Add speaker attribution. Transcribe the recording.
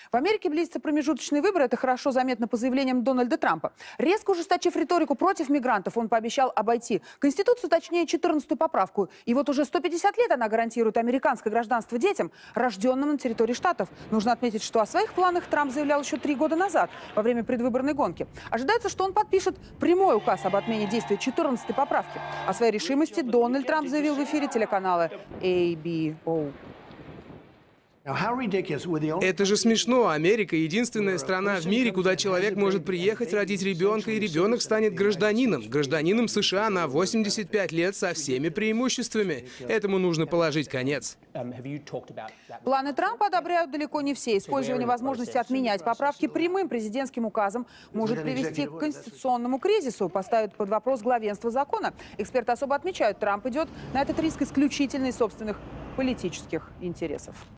Speaker 1: В Америке близятся промежуточные выборы. Это хорошо заметно по заявлениям Дональда Трампа. Резко ужесточив риторику против мигрантов, он пообещал обойти Конституцию, точнее 14-ю поправку. И вот уже 150 лет она гарантирует американское гражданство детям, рожденным на территории штатов. Нужно отметить, что о своих планах Трамп заявлял еще 3 года назад, во время предвыборной гонки. Ожидается, что он подпишет прямой указ об отмене действия 14-й поправки. О своей решимости Дональд Трамп заявил в эфире телеканала ABO.
Speaker 2: Это же смешно. Америка — единственная страна в мире, куда человек может приехать, родить ребенка, и ребенок станет гражданином США на 85 лет со всеми преимуществами. Этому нужно положить конец.
Speaker 1: Планы Трампа одобряют далеко не все. Использование возможности отменять поправки прямым президентским указом может привести к конституционному кризису, поставит под вопрос главенство закона. Эксперты особо отмечают, Трамп идет на этот риск исключительно из собственных политических интересов.